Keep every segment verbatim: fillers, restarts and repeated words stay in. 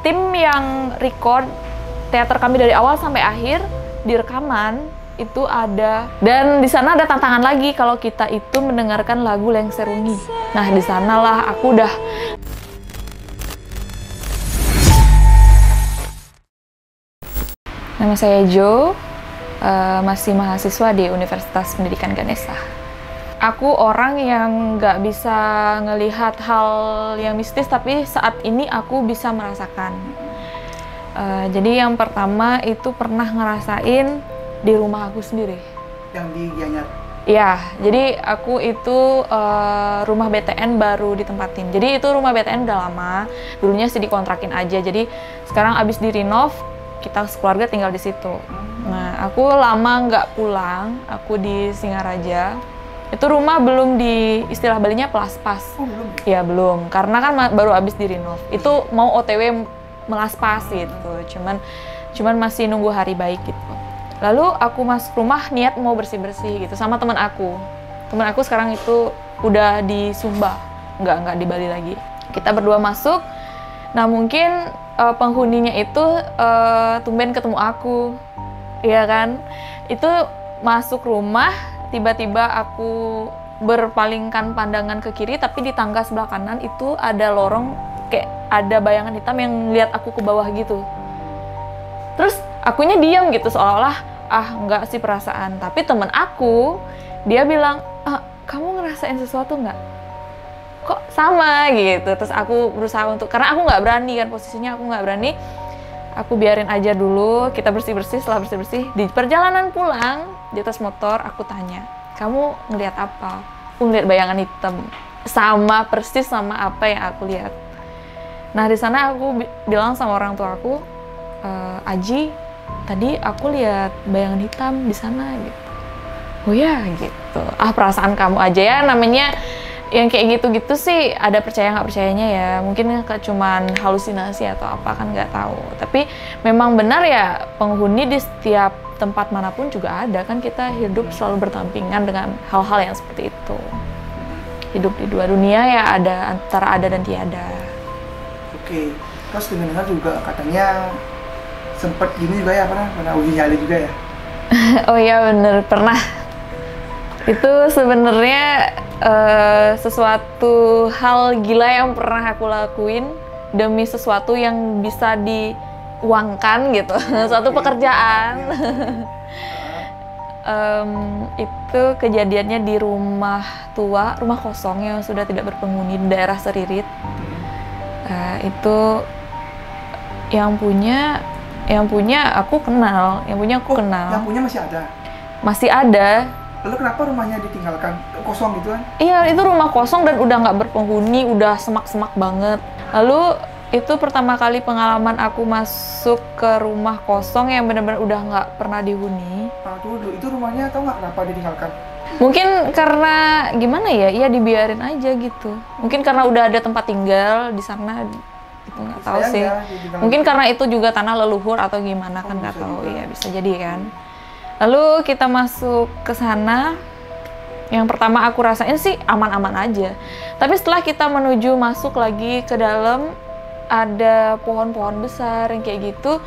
tim yang record teater kami dari awal sampai akhir di rekaman itu ada, dan di sana ada tantangan lagi kalau kita itu mendengarkan lagu Lengser Wengi. Nah di sanalah aku udah nama saya Jo, uh, masih mahasiswa di Universitas Pendidikan Ganesha. Aku orang yang nggak bisa ngelihat hal yang mistis, tapi saat ini aku bisa merasakan. Uh, jadi yang pertama itu pernah ngerasain di rumah aku sendiri. Yang di Gianyar? Iya, jadi aku itu uh, rumah B T N baru ditempatin. Jadi itu rumah B T N udah lama, dulunya sih dikontrakin aja. Jadi sekarang abis direnov, kita sekeluarga tinggal di situ. Nah, aku lama nggak pulang, aku di Singaraja. Itu rumah belum di, istilah Balinya pelaspas. Oh, belum? Ya belum, karena kan baru abis direnov. Itu mau O T W melaspas gitu, cuman cuman masih nunggu hari baik gitu. Lalu aku masuk rumah niat mau bersih-bersih gitu sama teman aku. Teman aku sekarang itu udah di Sumba, nggak nggak di Bali lagi. Kita berdua masuk. Nah mungkin uh, penghuninya itu uh, tumben ketemu aku, iya kan? Itu masuk rumah, tiba-tiba aku berpalingkan pandangan ke kiri, tapi di tangga sebelah kanan itu ada lorong kayak ada bayangan hitam yang lihat aku ke bawah gitu. Terus akunya diam gitu seolah-olah ah nggak sih perasaan. Tapi temen aku dia bilang, ah, kamu ngerasain sesuatu nggak? Kok sama gitu. Terus aku berusaha untuk, karena aku nggak berani kan posisinya, aku nggak berani. Aku biarin aja dulu, kita bersih-bersih. Setelah bersih-bersih di perjalanan pulang di atas motor aku tanya, kamu ngelihat apa? Aku ngelihat bayangan hitam, sama persis sama apa yang aku lihat. Nah di sana aku bi bilang sama orang tua aku, e, Aji, tadi aku lihat bayangan hitam di sana gitu. Oh ya gitu. Ah perasaan kamu aja ya, namanya yang kayak gitu-gitu sih ada percaya nggak percayanya ya. Mungkin cuman halusinasi atau apa kan nggak tahu. Tapi memang benar ya, penghuni di setiap tempat manapun juga ada kan, kita hidup selalu berdampingan dengan hal-hal yang seperti itu. Hidup di dua dunia ya, ada antara ada dan tiada. Oke, terus dengar-dengar juga katanya sempet gini juga ya, pernah pernah uji nyali juga ya? Oh iya bener, pernah. Itu sebenarnya uh, sesuatu hal gila yang pernah aku lakuin demi sesuatu yang bisa diuangkan gitu, suatu okay. pekerjaan. um, itu kejadiannya di rumah tua, rumah kosong yang sudah tidak berpenghuni di daerah Seririt. Uh, itu yang punya, yang punya aku kenal, yang punya aku oh, kenal. Yang punya masih ada? Masih ada. Lalu kenapa rumahnya ditinggalkan kosong gitu kan? Iya, itu rumah kosong dan udah nggak berpenghuni, udah semak-semak banget. Lalu itu pertama kali pengalaman aku masuk ke rumah kosong yang benar-benar udah nggak pernah dihuni. Ah, dulu itu rumahnya tau nggak kenapa ditinggalkan? Mungkin karena gimana ya, iya dibiarin aja gitu. Mungkin karena udah ada tempat tinggal di sana, itu nggak tahu sih. Ya, mungkin gitu. Karena itu juga tanah leluhur atau gimana kan nggak oh, tahu. Iya bisa jadi kan. Lalu kita masuk ke sana, yang pertama aku rasain sih aman-aman aja. Tapi setelah kita menuju masuk lagi ke dalam, ada pohon-pohon besar yang kayak gitu.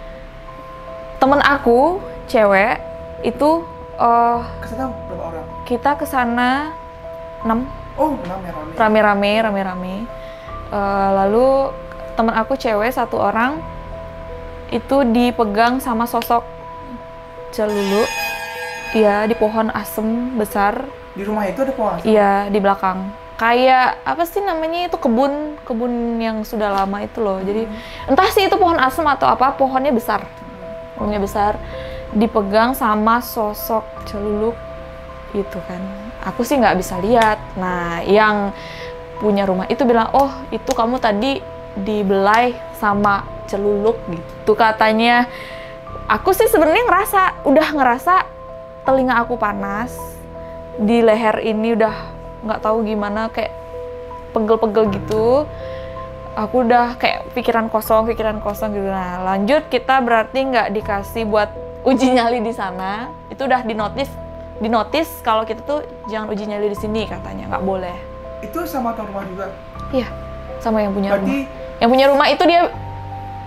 Temen aku, cewek, itu uh, kesana berapa orang? Kita kesana enam. Oh, enam ya, rame. Rame-rame, rame-rame. Uh, lalu temen aku cewek satu orang itu dipegang sama sosok celulu, iya di pohon asem besar. Di rumah itu ada pohon asem? Iya di belakang. Kayak apa sih namanya itu, kebun kebun yang sudah lama itu loh. Hmm. Jadi entah sih itu pohon asem atau apa, pohonnya besar, pohonnya besar. Dipegang sama sosok celuluk itu kan. Aku sih nggak bisa lihat. Nah yang punya rumah itu bilang, oh itu kamu tadi dibelai sama celuluk gitu katanya. Aku sih sebenarnya ngerasa, udah ngerasa telinga aku panas, di leher ini udah nggak tahu gimana, kayak pegel-pegel gitu. Aku udah kayak pikiran kosong, pikiran kosong gitu. Nah lanjut kita berarti nggak dikasih buat uji nyali di sana. Itu udah dinotis, dinotis kalau kita tuh jangan uji nyali di sini katanya, nggak boleh. Itu sama tuan rumah juga? Iya, sama yang punya berarti... rumah. Yang punya rumah itu dia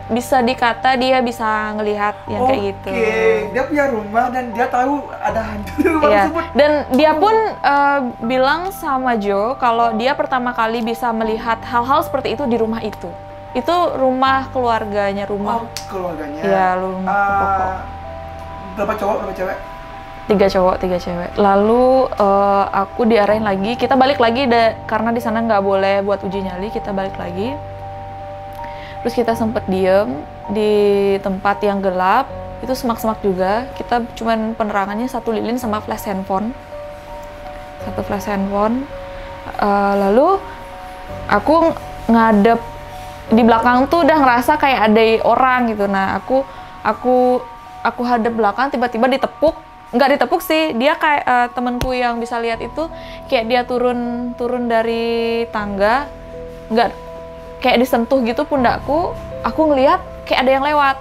bisa dikata dia bisa ngelihat yang kayak gitu. Oke, dia punya rumah dan dia tahu ada hantu di rumah Iya. tersebut. Dan dia pun uh, bilang sama Joe kalau dia pertama kali bisa melihat hal-hal seperti itu di rumah itu. Itu rumah keluarganya, rumah. Oh, keluarganya. Iya, rumah Uh, pokok. berapa cowok, berapa cewek? Tiga cowok, tiga cewek. Lalu uh, aku diarahin lagi, kita balik lagi da- karena di sana nggak boleh buat uji nyali, kita balik lagi. Terus kita sempet diem di tempat yang gelap, itu semak-semak juga. Kita cuman penerangannya satu lilin sama flash handphone, satu flash handphone. Uh, lalu aku ngadep di belakang tuh udah ngerasa kayak ada orang gitu. Nah aku aku aku hadap belakang, tiba-tiba ditepuk. Nggak ditepuk sih, dia kayak uh, temenku yang bisa lihat itu kayak dia turun turun dari tangga, nggak kayak disentuh gitu pundakku. Aku ngelihat kayak ada yang lewat.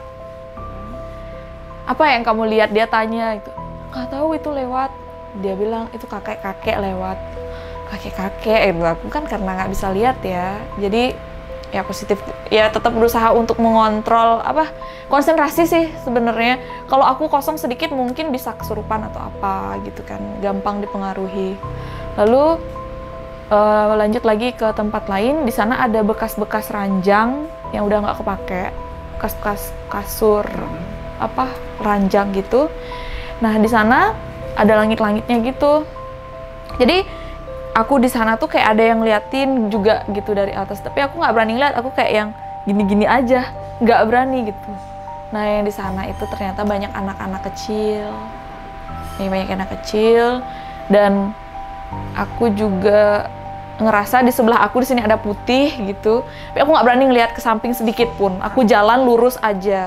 Apa yang kamu lihat? Dia tanya itu. Nggak tahu, itu lewat. Dia bilang itu kakek-kakek lewat. Kakek-kakek itu aku kan karena nggak bisa lihat ya, jadi ya positif ya, tetap berusaha untuk mengontrol apa konsentrasi sih sebenarnya. Kalau aku kosong sedikit mungkin bisa kesurupan atau apa gitu kan, gampang dipengaruhi. Lalu uh, lanjut lagi ke tempat lain. Di sana ada bekas-bekas ranjang yang udah nggak kepake, bekas-bekas kasur apa ranjang gitu. Nah di sana ada langit-langitnya gitu. Jadi aku di sana tuh kayak ada yang liatin juga gitu dari atas, tapi aku nggak berani lihat, aku kayak yang gini-gini aja, nggak berani gitu. Nah yang di sana itu ternyata banyak anak-anak kecil, ya, banyak anak kecil, dan aku juga ngerasa di sebelah aku di sini ada putih gitu, tapi aku nggak berani ngelihat ke samping sedikit pun. Aku jalan lurus aja.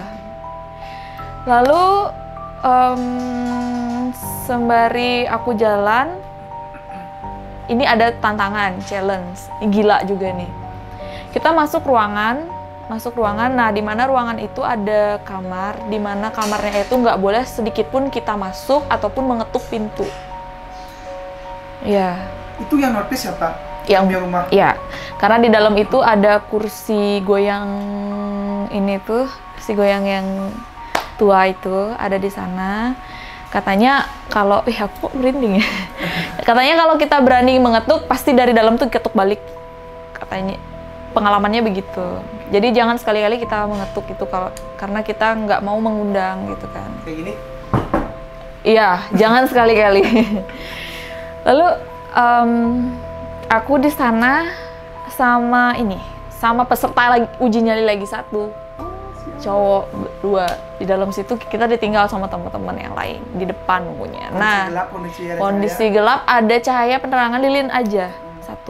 Lalu um, sembari aku jalan, ini ada tantangan, challenge, gila juga nih. Kita masuk ruangan, masuk ruangan. Nah, di mana ruangan itu ada kamar, di mana kamarnya itu nggak boleh sedikit pun kita masuk ataupun mengetuk pintu. Ya. Itu yang notice siapa? Yang punya rumah. Ya, karena di dalam itu ada kursi goyang ini tuh, kursi goyang yang tua itu ada di sana. Katanya kalau, ih aku kok merinding ya. Katanya kalau kita berani mengetuk, pasti dari dalam tuh ketuk balik. Katanya, pengalamannya begitu. Jadi jangan sekali-kali kita mengetuk itu kalau karena kita nggak mau mengundang gitu kan. Kayak gini? Iya, jangan sekali-kali. Lalu um, aku di sana sama ini, sama peserta lagi uji nyali lagi satu. Cowok dua di dalam situ, kita ditinggal sama teman-teman yang lain di depan punya. Nah, Kondisi gelap, kondisi, ada kondisi cahaya. gelap, ada cahaya penerangan lilin aja satu.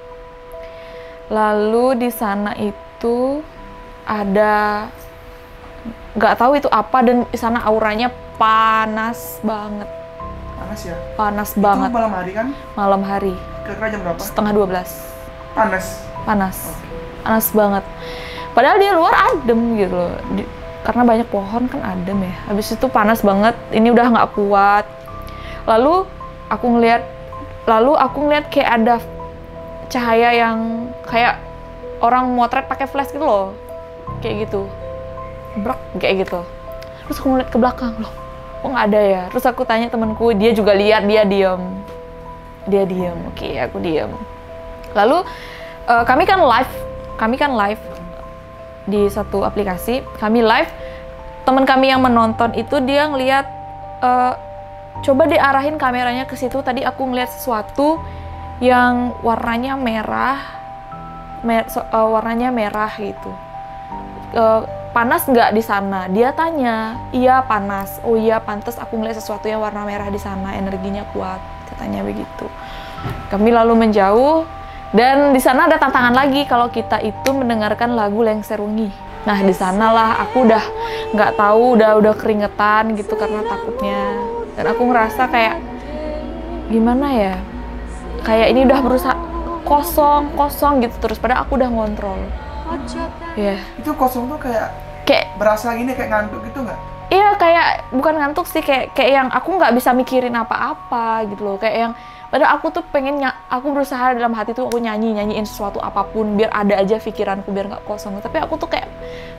Lalu di sana itu ada nggak tahu itu apa, dan di sana auranya panas banget. Panas ya? Panas Itu banget. malam hari kan? Malam hari. Kira-kira jam berapa? Setengah dua belas. Panas. Panas. Oke. Panas banget. Padahal di luar adem gitu loh. Di- karena banyak pohon kan adem ya. Habis itu panas banget. Ini udah nggak kuat. Lalu aku ngeliat, lalu aku ngeliat kayak ada cahaya yang kayak orang motret pakai flash gitu loh. Kayak gitu. Brak, kayak gitu. Terus aku ngeliat ke belakang loh. Kok nggak ada ya? Terus aku tanya temanku, dia juga lihat, dia diem. Dia diem. Oke, aku diem. Lalu eh, kami kan live, kami kan live di satu aplikasi, kami live. Teman kami yang menonton itu dia ngelihat, eh, coba diarahin kameranya ke situ. Tadi aku ngeliat sesuatu yang warnanya merah, mer- so- eh, warnanya merah gitu. Eh, panas nggak di sana? Dia tanya. Iya panas. Oh iya, pantas aku ngeliat sesuatu yang warna merah di sana, energinya kuat, katanya begitu. Kami lalu menjauh. Dan di sana ada tantangan lagi kalau kita itu mendengarkan lagu Lengser Wengi. Nah di sanalah aku udah nggak tahu, udah udah keringetan gitu karena takutnya. Dan aku ngerasa kayak gimana ya? Kayak ini udah berusaha kosong kosong gitu terus. Padahal aku udah ngontrol. Ya. Yeah. Itu kosong tuh kayak Kayak berasa gini, kayak ngantuk gitu nggak? iya kayak bukan ngantuk sih, kayak kayak yang aku nggak bisa mikirin apa-apa gitu loh. Kayak yang padahal aku tuh pengen, aku berusaha dalam hati tuh aku nyanyi nyanyiin sesuatu apapun biar ada aja pikiranku, biar nggak kosong. Tapi aku tuh kayak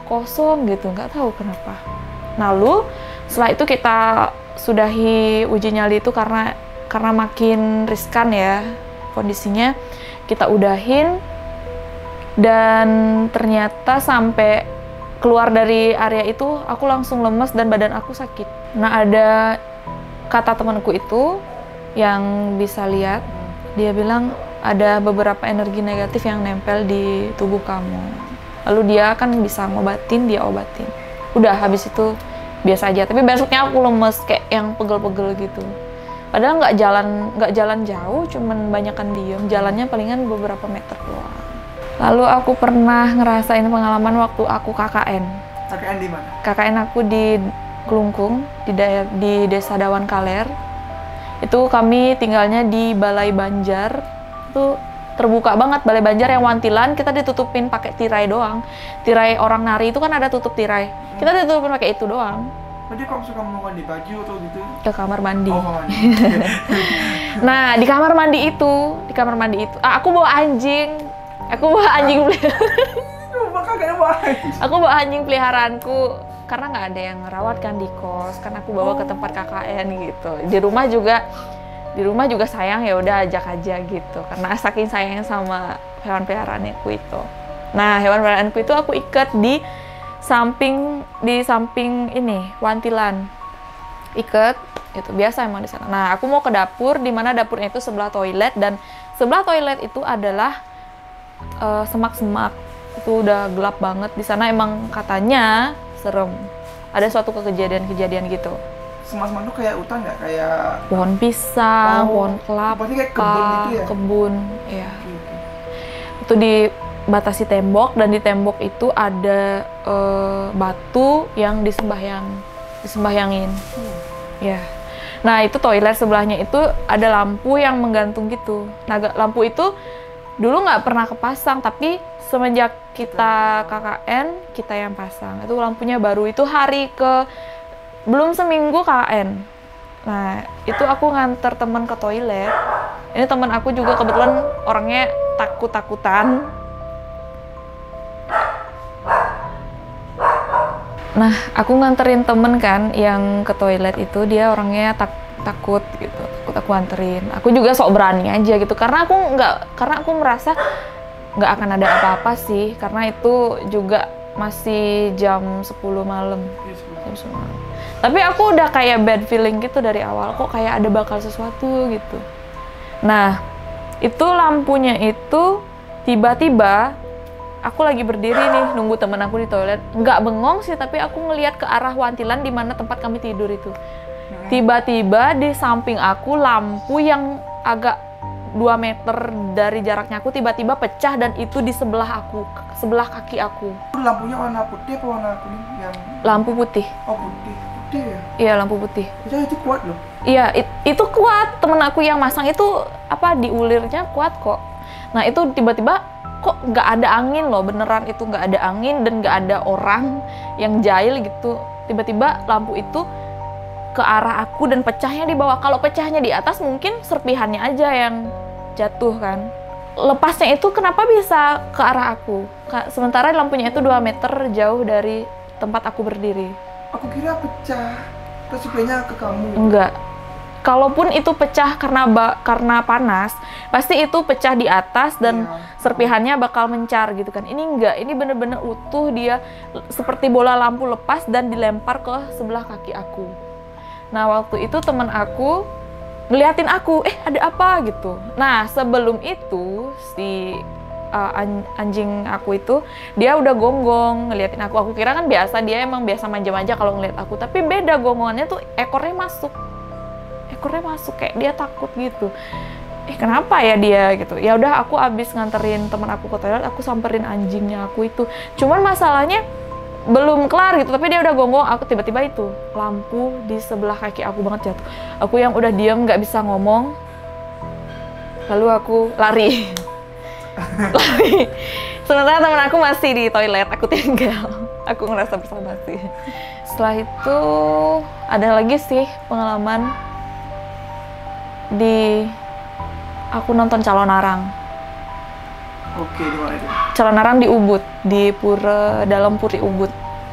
kosong gitu, nggak tahu kenapa. Lalu setelah itu kita sudahi uji nyali itu karena karena makin riskan ya kondisinya, kita udahin dan ternyata sampai keluar dari area itu aku langsung lemes dan badan aku sakit. Nah, ada kata temanku itu yang bisa lihat, dia bilang ada beberapa energi negatif yang nempel di tubuh kamu. Lalu dia kan bisa ngobatin, dia obatin. Udah, habis itu biasa aja. Tapi besoknya aku lemes kayak yang pegel-pegel gitu. Padahal nggak jalan nggak jalan jauh, cuman banyakan diem. Jalannya palingan beberapa meter doang. Lalu aku pernah ngerasain pengalaman waktu aku K K N. K K N di mana? K K N aku di Kelungkung, di, daer- di Desa Dawan Kaler. Itu kami tinggalnya di Balai Banjar. Itu terbuka banget Balai Banjar yang wantilan, kita ditutupin pakai tirai doang. Tirai orang nari itu kan ada tutup tirai. Kita ditutupin pakai itu doang. Berarti kalau suka mau ganti baju atau gitu? Ke kamar mandi. Oh, kamar mandi. Nah, di kamar mandi itu, di kamar mandi itu, ah, aku bawa anjing. Aku bawa anjing Aku bawa anjing peliharaanku karena nggak ada yang ngerawat kan di kos, kan aku bawa ke tempat K K N gitu. Di rumah juga, di rumah juga sayang, ya udah ajak aja gitu. Karena saking sayangnya sama hewan peliharaanku itu. Nah, hewan peliharaanku itu aku ikat di samping di samping ini wantilan, ikat itu biasa emang di sana. Nah, aku mau ke dapur, di mana dapurnya itu sebelah toilet, dan sebelah toilet itu adalah uh, semak-semak. Itu udah gelap banget di sana, emang katanya serem. Ada suatu kejadian-kejadian gitu. Semak-semak itu kayak hutan nggak? Kayak Pohon pisang, Oh, pohon kelapa, berarti kayak kebun gitu ya? kebun, ya. Oke, oke. Itu dibatasi tembok, dan di tembok itu ada uh, batu yang disembahyang, disembahyangin. Hmm. Ya. Nah, itu toilet sebelahnya itu ada lampu yang menggantung gitu. Nah, ga- lampu itu dulu nggak pernah kepasang, tapi semenjak kita K K N, kita yang pasang. Itu lampunya baru, itu hari ke belum seminggu K K N. Nah, itu aku nganter teman ke toilet. Ini teman aku juga kebetulan orangnya takut-takutan. Nah, aku nganterin temen kan yang ke toilet itu, dia orangnya tak takut gitu, takut aku anterin. Aku juga sok berani aja gitu, karena aku nggak, karena aku merasa nggak akan ada apa-apa sih, karena itu juga masih jam sepuluh malam. Jam sepuluh malam. Tapi aku udah kayak bad feeling gitu dari awal, kok kayak ada bakal sesuatu gitu. Nah, itu lampunya itu tiba-tiba aku lagi berdiri nih nunggu temen aku di toilet, nggak bengong sih, tapi aku ngelihat ke arah wantilan di mana tempat kami tidur itu. Tiba-tiba di samping aku lampu yang agak dua meter dari jaraknya aku tiba-tiba pecah, dan itu di sebelah aku, sebelah kaki aku. Lampunya warna putih apa warna kuning? Yang Lampu putih. Oh, putih. Putih ya? Iya, lampu putih. Itu, itu kuat loh. Iya, it- itu kuat. Temen aku yang masang itu apa, di ulirnya kuat kok. Nah, itu tiba-tiba kok nggak ada angin loh, beneran itu nggak ada angin dan nggak ada orang yang jahil gitu. Tiba-tiba lampu itu ke arah aku dan pecahnya di bawah. Kalau pecahnya di atas mungkin serpihannya aja yang jatuh kan. Lepasnya itu kenapa bisa ke arah aku? Ka- Sementara lampunya itu dua meter jauh dari tempat aku berdiri. Aku kira pecah. Terus serpihannya ke kamu. Enggak. Kalaupun itu pecah karena ba- karena panas, pasti itu pecah di atas dan Iya. serpihannya bakal mencar gitu kan. Ini enggak, ini bener-bener utuh, dia l- seperti bola lampu lepas dan dilempar ke sebelah kaki aku. Nah, waktu itu teman aku ngeliatin aku, eh ada apa gitu. Nah, sebelum itu si uh, an- anjing aku itu dia udah gonggong ngeliatin aku. Aku kira kan biasa, dia emang biasa manja-manja kalau ngeliat aku, tapi beda gonggongannya tuh ekornya masuk. Ekornya masuk kayak dia takut gitu. Eh kenapa ya dia gitu. Ya udah, aku abis nganterin teman aku ke toilet, aku samperin anjingnya aku itu. Cuman masalahnya belum kelar gitu, tapi dia udah gonggong, aku tiba-tiba itu lampu di sebelah kaki aku banget jatuh. Aku yang udah diam nggak bisa ngomong, lalu aku lari. Lari. Sementara teman aku masih di toilet, aku tinggal. Aku ngerasa bersalah sih. Setelah itu ada lagi sih pengalaman di aku nonton Calon Arang. Oke, di mana itu? Calonarang di Ubud, di pura dalam Puri Ubud.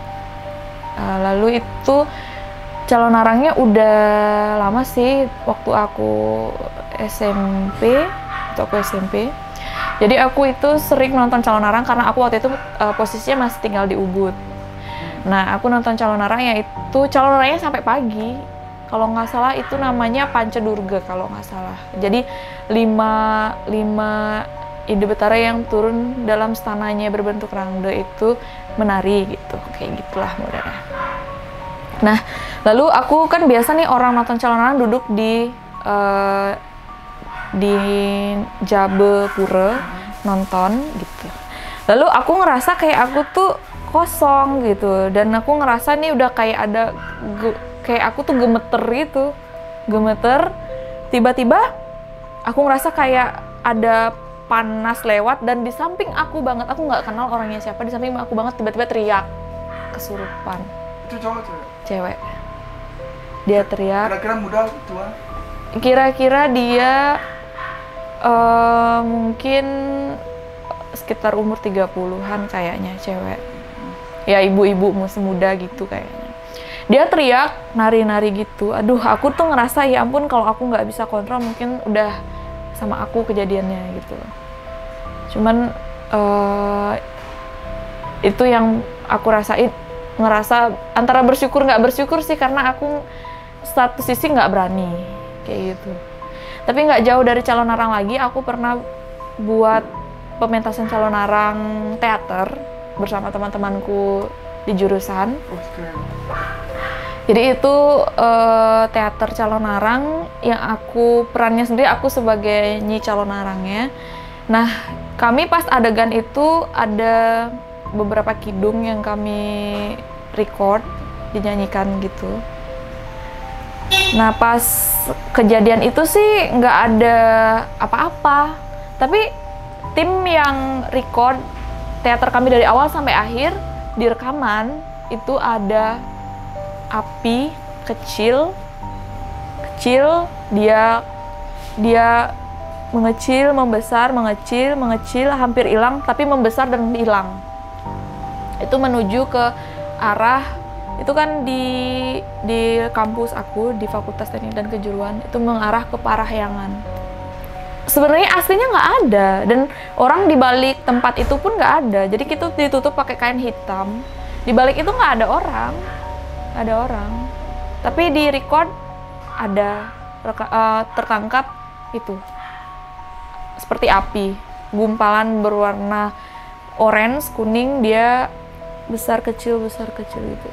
Uh, lalu itu Calonarangnya udah lama sih, waktu aku S M P, waktu aku S M P. Jadi aku itu sering nonton Calonarang karena aku waktu itu uh, posisinya masih tinggal di Ubud. Nah, aku nonton Calonarangnya itu, Calonarangnya sampai pagi. Kalau nggak salah itu namanya Pancadurga kalau nggak salah. Jadi lima, lima Ide Betara yang turun dalam stananya berbentuk rangda itu menari gitu, kayak gitulah modelnya. Nah, lalu aku kan biasa nih orang nonton Calonarang duduk di uh, di Jabe Pura nonton gitu. Lalu aku ngerasa kayak aku tuh kosong gitu, dan aku ngerasa nih udah kayak ada ge- kayak aku tuh gemeter gitu, gemeter. Tiba-tiba aku ngerasa kayak ada panas lewat, dan di samping aku banget, aku nggak kenal orangnya siapa, di samping aku banget tiba-tiba teriak kesurupan. Itu cowok cewek? Cewek. Dia teriak. Kira-kira muda tua? Kira-kira dia uh, mungkin sekitar umur tiga puluhan kayaknya, cewek. Ya ibu-ibu masih muda gitu kayaknya. Dia teriak, nari-nari gitu. Aduh, aku tuh ngerasa ya ampun kalau aku nggak bisa kontrol mungkin udah sama aku kejadiannya gitu. Cuman uh, itu yang aku rasain, ngerasa antara bersyukur nggak bersyukur sih, karena aku satu sisi nggak berani kayak gitu. Tapi nggak jauh dari Calonarang lagi, aku pernah buat pementasan Calonarang teater bersama teman-temanku di jurusan. Oh, keren. Jadi itu uh, teater Calonarang yang aku perannya sendiri, aku sebagai Nyi Calonarangnya. Nah, kami pas adegan itu ada beberapa kidung yang kami record, dinyanyikan gitu. Nah, pas kejadian itu sih nggak ada apa-apa, tapi tim yang record teater kami dari awal sampai akhir, di rekaman itu ada api kecil, kecil, dia dia mengecil, membesar, mengecil, mengecil, hampir hilang, tapi membesar dan hilang. Itu menuju ke arah, itu kan di di kampus aku, di Fakultas Teknik dan Kejuruan, itu mengarah ke Parahyangan. Sebenarnya aslinya nggak ada, dan orang di balik tempat itu pun nggak ada. Jadi kita ditutup pakai kain hitam. Di balik itu nggak ada orang, nggak ada orang. Tapi di record ada reka, uh, tertangkap itu seperti api, gumpalan berwarna orange, kuning, dia besar kecil besar kecil gitu.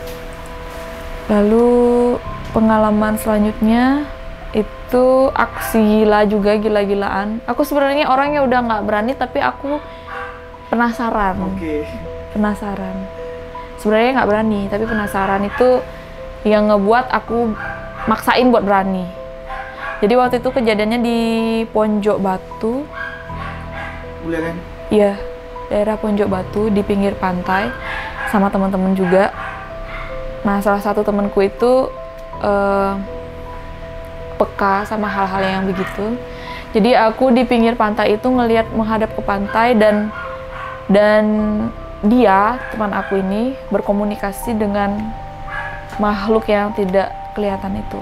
Lalu pengalaman selanjutnya itu aksi gila juga, gila-gilaan. Aku sebenarnya orangnya udah nggak berani, tapi aku penasaran. Oke. Penasaran. Sebenarnya nggak berani, tapi penasaran itu yang ngebuat aku maksain buat berani. Jadi waktu itu kejadiannya di Ponjok Batu. Buleleng? Iya, daerah Ponjok Batu di pinggir pantai sama teman-teman juga. Nah, salah satu temanku itu uh, peka sama hal-hal yang begitu. Jadi aku di pinggir pantai itu ngelihat menghadap ke pantai, dan dan dia, teman aku ini, berkomunikasi dengan makhluk yang tidak kelihatan itu.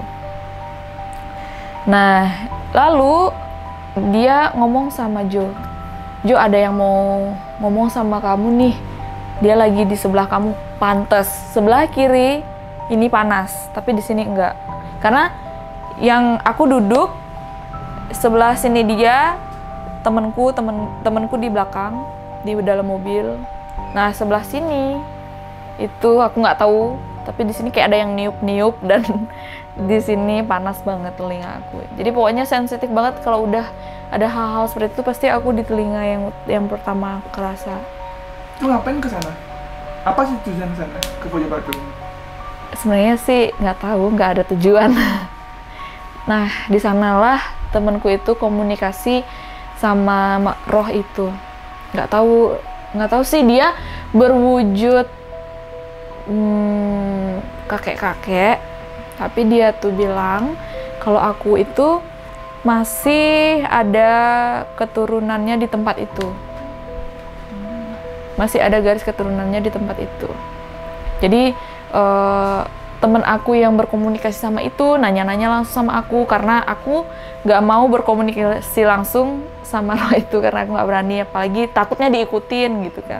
Nah, lalu dia ngomong sama Jo. Jo, ada yang mau ngomong sama kamu nih. Dia lagi di sebelah kamu, pantes. Sebelah kiri ini panas, tapi di sini enggak. Karena yang aku duduk sebelah sini dia, temenku, temen temenku di belakang, di dalam mobil. Nah, sebelah sini itu aku nggak tahu, tapi di sini kayak ada yang niup-niup, dan di sini panas banget telinga aku. Jadi pokoknya sensitif banget kalau udah ada hal-hal seperti itu, pasti aku di telinga yang yang pertama kerasa. Lu ngapain ke sana? Apa sih tujuan ke sana, ke Ponjok Batu? Sebenarnya sih nggak tahu, nggak ada tujuan. Nah, di sanalah temanku itu komunikasi sama roh itu. Nggak tahu, nggak tahu sih, dia berwujud hmm, kakek-kakek, tapi dia tuh bilang kalau aku itu masih ada keturunannya di tempat itu. masih ada garis keturunannya di tempat itu. Jadi uh, temen aku yang berkomunikasi sama itu nanya-nanya langsung sama aku, karena aku nggak mau berkomunikasi langsung sama roh itu karena aku nggak berani, apalagi takutnya diikutin gitu kan.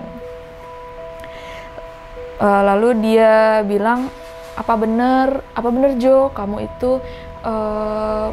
Uh, lalu dia bilang, apa bener, apa bener Jo, kamu itu uh,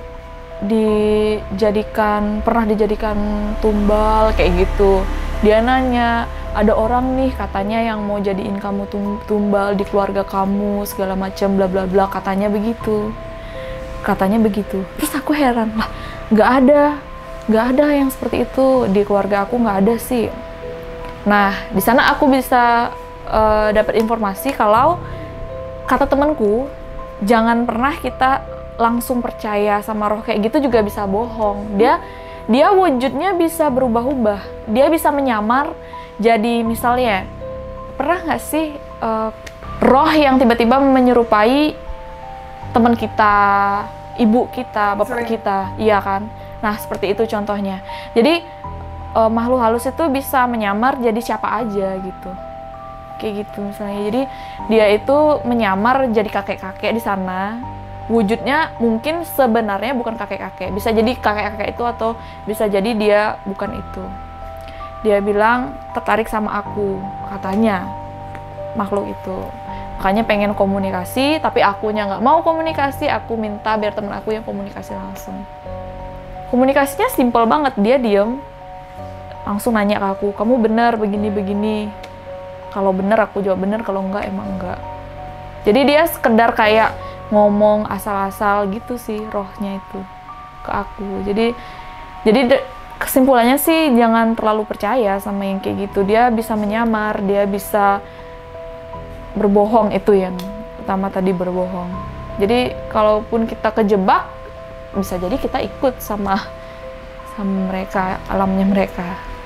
dijadikan, pernah dijadikan tumbal kayak gitu. Dia nanya, ada orang nih katanya yang mau jadiin kamu tumbal di keluarga kamu segala macam bla bla bla, katanya begitu, katanya begitu. Terus aku heran, lah nggak ada, nggak ada yang seperti itu di keluarga aku, nggak ada sih. Nah di sana aku bisa uh, dapat informasi kalau kata temanku, jangan pernah kita langsung percaya sama roh kayak gitu, juga bisa bohong. Dia dia wujudnya bisa berubah-ubah, dia bisa menyamar. Jadi misalnya, pernah nggak sih uh, roh yang tiba-tiba menyerupai teman kita, ibu kita, bapak kita, iya kan? Nah seperti itu contohnya. Jadi uh, makhluk halus itu bisa menyamar jadi siapa aja gitu, kayak gitu misalnya. Jadi dia itu menyamar jadi kakek-kakek di sana. Wujudnya mungkin sebenarnya bukan kakek-kakek, bisa jadi kakek-kakek itu atau bisa jadi dia bukan itu. Dia bilang tertarik sama aku, katanya makhluk itu, makanya pengen komunikasi, tapi akunya nggak mau komunikasi. Aku minta biar temen aku yang komunikasi langsung. Komunikasinya simple banget, dia diem langsung nanya ke aku, kamu benar begini-begini. Kalau benar aku jawab benar, kalau enggak emang enggak. Jadi dia sekedar kayak ngomong asal-asal gitu sih rohnya itu ke aku. Jadi jadi kesimpulannya sih jangan terlalu percaya sama yang kayak gitu. Dia bisa menyamar, dia bisa berbohong, itu yang pertama tadi, berbohong. Jadi kalaupun kita kejebak, bisa jadi kita ikut sama sama mereka, alamnya mereka.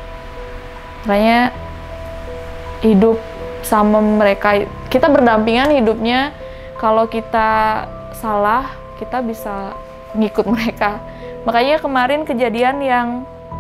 Makanya hidup sama mereka, kita berdampingan hidupnya. Kalau kita salah, kita bisa ngikut mereka. Makanya kemarin kejadian yang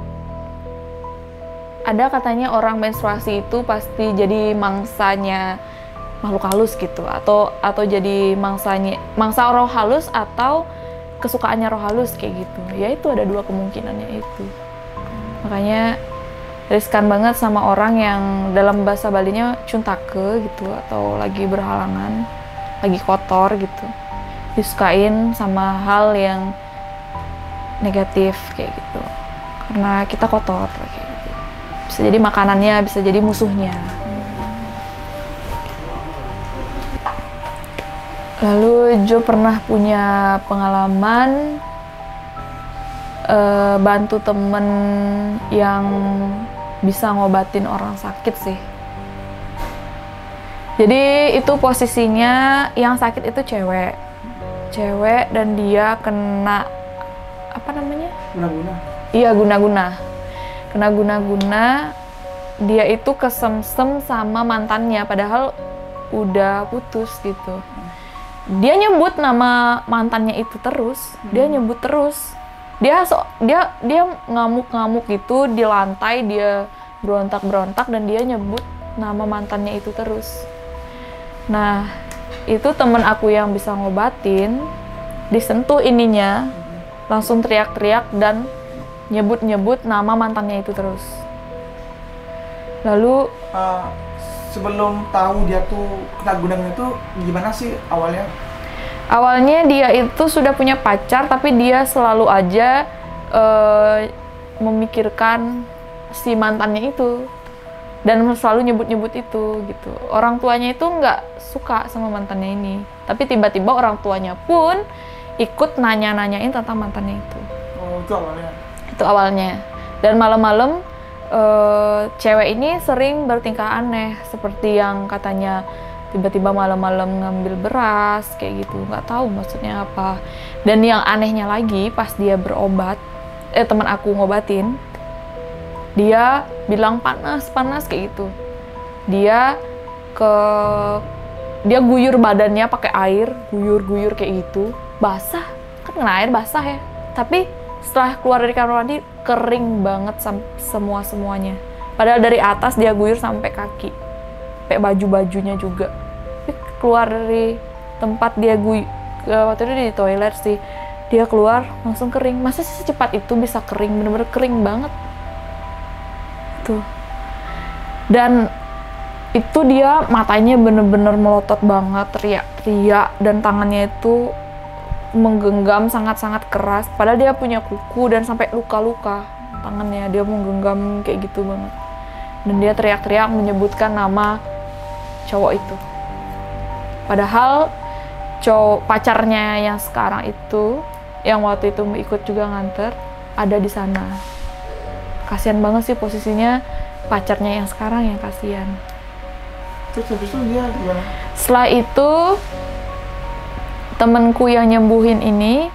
ada katanya orang menstruasi itu pasti jadi mangsanya makhluk halus gitu, atau atau jadi mangsanya mangsa roh halus atau kesukaannya roh halus kayak gitu. Ya itu ada dua kemungkinannya itu. Makanya riskan banget sama orang yang dalam bahasa Balinya cuntake gitu, atau lagi berhalangan, lagi kotor gitu, disukain sama hal yang negatif kayak gitu, karena kita kotor kayak gitu. Bisa jadi makanannya, bisa jadi musuhnya. Lalu Jo pernah punya pengalaman uh, bantu temen yang bisa ngobatin orang sakit sih. Jadi itu posisinya yang sakit itu cewek, cewek dan dia kena apa namanya? Guna-guna. Iya, guna-guna. Kena guna-guna. Dia itu kesemsem sama mantannya, padahal udah putus gitu. Dia nyebut nama mantannya itu terus, dia nyebut terus. Dia so, dia dia ngamuk-ngamuk gitu di lantai, dia berontak-berontak dan dia nyebut nama mantannya itu terus. Nah, itu temen aku yang bisa ngobatin, disentuh ininya, langsung teriak-teriak dan nyebut-nyebut nama mantannya itu terus. Lalu uh, sebelum tahu dia tuh kena guna-guna itu gimana sih awalnya? Awalnya dia itu sudah punya pacar, tapi dia selalu aja uh, memikirkan si mantannya itu dan selalu nyebut-nyebut itu gitu. Orang tuanya itu nggak suka sama mantannya ini, tapi tiba-tiba orang tuanya pun ikut nanya-nanyain tentang mantannya itu. Oh, itu awalnya? Itu awalnya. Dan malam-malam uh, cewek ini sering bertingkah aneh, seperti yang katanya tiba-tiba malam-malam ngambil beras kayak gitu, nggak tahu maksudnya apa. Dan yang anehnya lagi, pas dia berobat, eh teman aku ngobatin, dia bilang panas-panas kayak gitu. Dia ke dia guyur badannya pakai air, guyur-guyur kayak gitu, basah, kan kena air basah ya. Tapi setelah keluar dari kamar mandi kering banget semua semuanya, Padahal dari atas dia guyur sampai kaki, sampai baju-bajunya juga. Tapi keluar dari tempat dia guyur, waktu itu di toilet sih, dia keluar langsung kering. Masa sih secepat itu bisa kering, bener-bener kering banget tuh. Dan itu dia matanya bener-bener melotot banget, teriak-teriak, dan tangannya itu menggenggam sangat-sangat keras. Padahal dia punya kuku dan sampai luka-luka tangannya, dia menggenggam kayak gitu banget. Dan dia teriak-teriak menyebutkan nama cowok itu. Padahal cowok pacarnya yang sekarang itu, yang waktu itu ikut juga nganter, ada di sana. Kasian banget sih posisinya pacarnya yang sekarang, yang kasihan. Terus habis itu dia gimana? Setelah itu temenku yang nyembuhin ini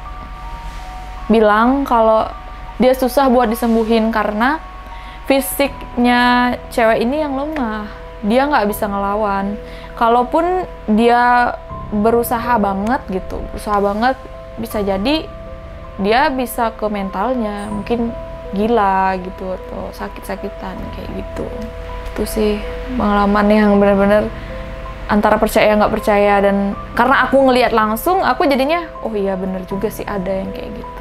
bilang kalau dia susah buat disembuhin karena fisiknya cewek ini yang lemah, dia nggak bisa ngelawan. Kalaupun dia berusaha banget gitu, berusaha banget, bisa jadi dia bisa ke mentalnya, mungkin gila gitu atau sakit-sakitan kayak gitu. Itu sih pengalaman yang benar-benar antara percaya nggak percaya, dan karena aku ngelihat langsung, aku jadinya oh iya bener juga sih ada yang kayak gitu.